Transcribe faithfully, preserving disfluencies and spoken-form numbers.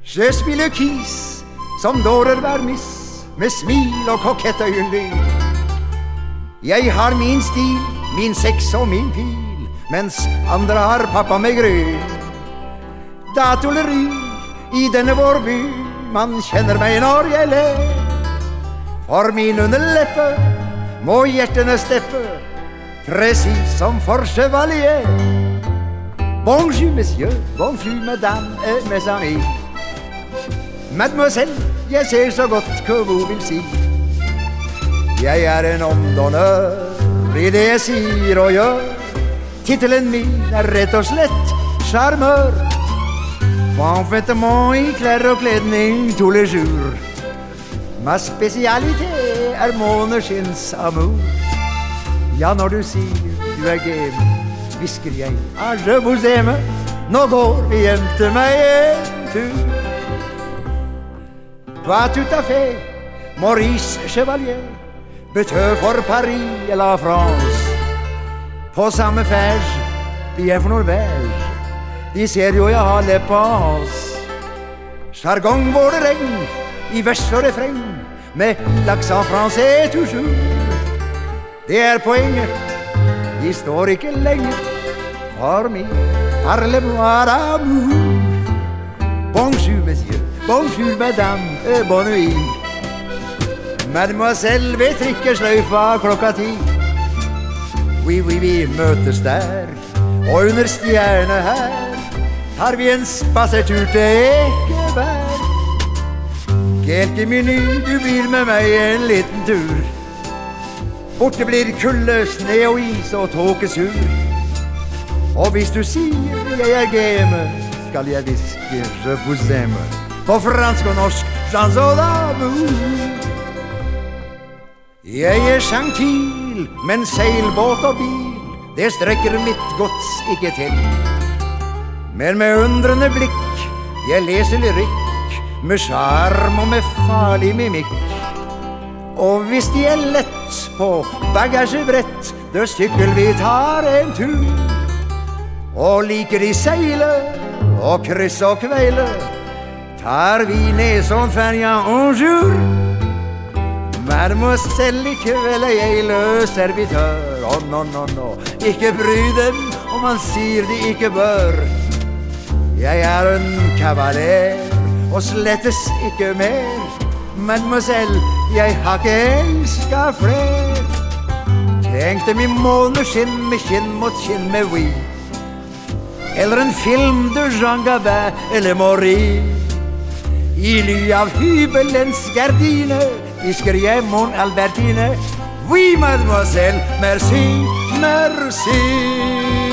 Je suis le kiss som dårer hver miss, med smil og kokett øyenlyd. Jeg har min stil, min sex og min pil, mens andre har pappa med gryn. Datoleri i denne vår by, man kjenner meg når jeg ler. For min underleppe må hjertene steppe, precis som for chevalier. Bonjour monsieur, bonjour madame et mes amis. Mademoiselle, jeg ser så godt hva hun vil si. Jeg er en omdonnør i det jeg sier og gjør. Titelen min er rett og slett charmeur. Parfaitement i klær og kledning tous les jours. Ma spesialité er måneskinsamour. Ja, når du sier du er game, hvisker jeg, ah, je vous aime. Nå går vi hjem til meg en tur. Toi tout à fait, Maurice Chevalier, betød for Paris eller France. På samme fæge, vi er for Norvège, de ser jo jeg har leppas. Jargon våre regn, i vers og refreng, med l'accent français toujours. Det er poenget, de står ikke lenge, for mi, parle-moi d'amour. Bonjour monsieur, bonjour madame, et bonne nuit. Mademoiselle ved trikkesløyfa klokka ti. Oui, oui, vi møtes der, og under stjerne her tar vi en spasertur til Ekeberg. Quelques minutes, du blir med meg en liten tur. Borte blir kulde, sne og is og tåkesur. Og hvis du sier jeg er game, skal jeg viske je vous aime. På fransk og norsk, chanson d'amour. Jeg er gentil, men seilbåt og bil, det strekker mitt gods ikke til. Men med undrende blikk, jeg leser lyrikk, med charm og med farlig mimikk. Og hvis de er lett på bagasjebrett, da sykkel vi tar en tur. Og liker de seile og krysse og kveile, tar vi ned som ferja en jour. Mademoiselle, i kveld er jeg løs servitør. Å, no, no, no, ikke bry dem om man sier de ikke bør. Jeg er en kavaler, og slettes ikke mer. Mademoiselle, jeg har ikke elsket fler. Tenk dem i måneskinn med kinn mot kinn med oui. Eller en film de Jean Gabin eller Maurice. I ly av hybelens gardine hvisker jeg mon Albertine. Oui, mademoiselle, merci, merci.